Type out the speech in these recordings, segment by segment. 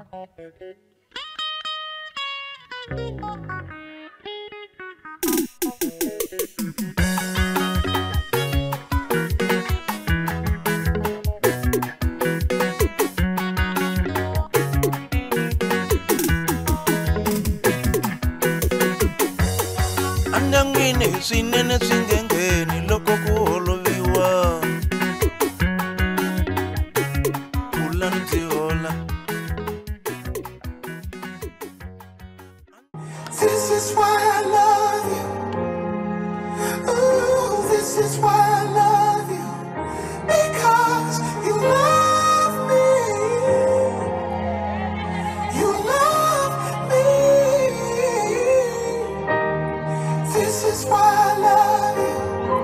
Andangini sinene singengeni loko kuholoviwa ulantihola. This is why I love you. Ooh, this is why I love you. Because you love me. You love me. This is why I love you.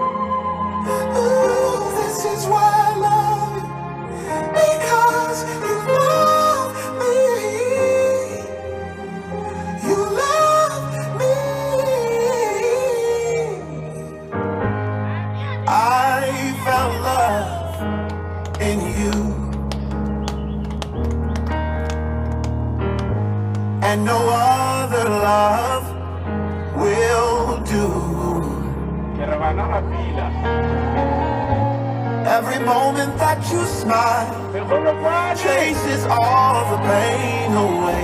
Ooh, this is why I love you. Because you love me. You love me. I found love in you, and no other love will do. Every moment that you smile chases all the pain away.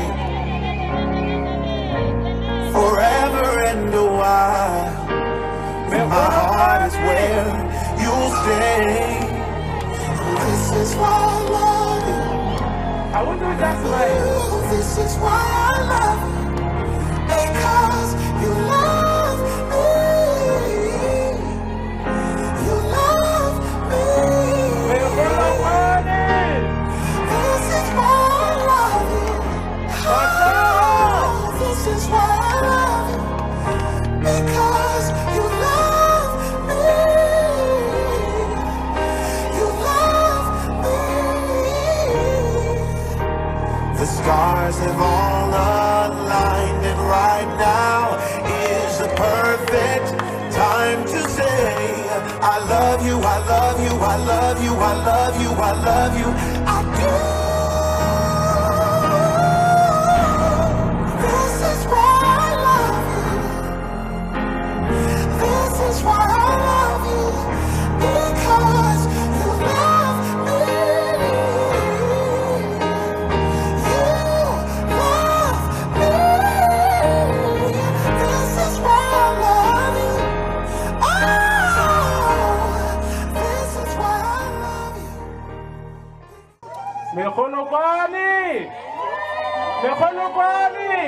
Forever and a while, my heart is where you'll stay. This is why I love you. I wonder if that's right. This is why I love you. Because you love me. You love me. This is why I love you. Oh, this is why I love you. Because you love me. You love me. The stars have all aligned, and right now is the perfect time to say I love you, I love you, I love you, I love you, I love you, I do. This is why I love you. This is why I love you. Because you love me. You love me. This is why I love you. Oh, this is why I love you. Mekholokwane! Mekholokwane!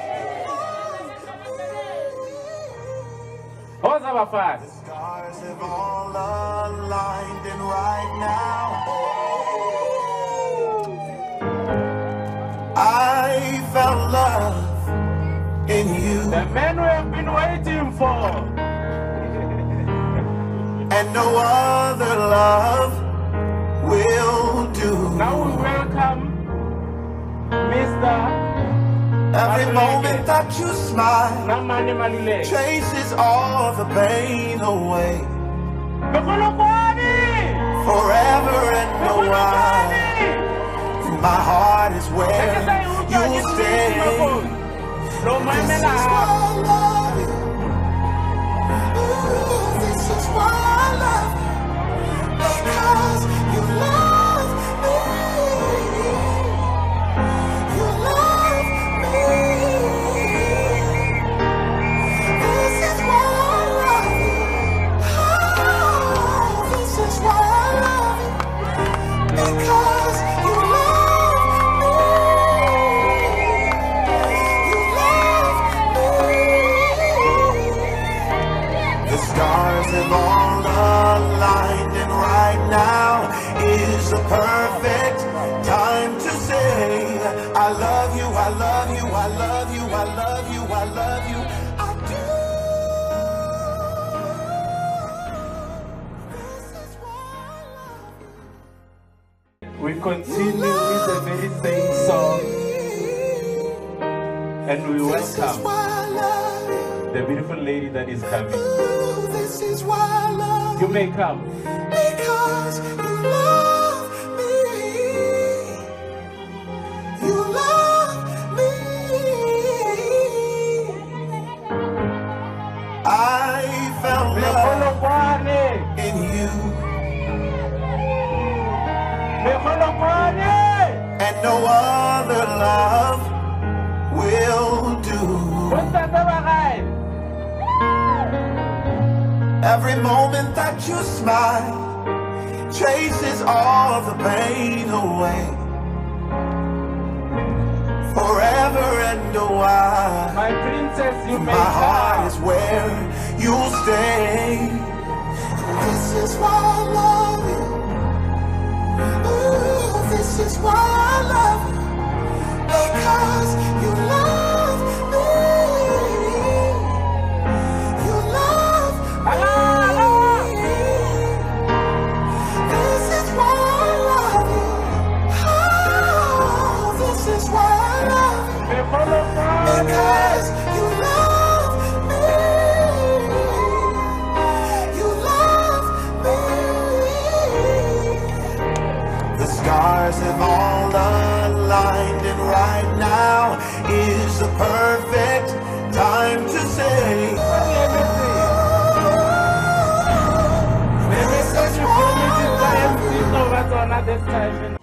Hoza bafana. Stars have all aligned, and right now I found love in you, The man we have been waiting for. and no other love will do. Now we welcome Mr. Every moment that you smile Namani Malile. chases all the pain away. Mekholokwane! Forever and a while, Mekholokwane! my heart is where you'll stay. No man This is why I love you. Ooh, this is why I love you. Because you love me. You love me. This is why I love you. Oh, this is why I love you. Because you love me. You love me. The stars have all aligned, and right now is the perfect time to say I love you, I love you, I love you, I love you, I love you, I do. This is why I love you. We continue with the very same song, and we This is welcome why I love you. the beautiful lady that is coming. Ooh, this is why I love You you. may come. Because you love me. You love no other love will do. Every moment that you smile chases all the pain away. Forever and a while, My princess, you my made heart her. is where you'll stay. This is why I love you. Ooh, this is why I love you. Because you love me. You love me. This is why I love you. Oh, this is why I love you. Because you love me. You love me. The stars have all aligned, and right now is the perfect time to say, Maybe such a promise is I am still over to another time.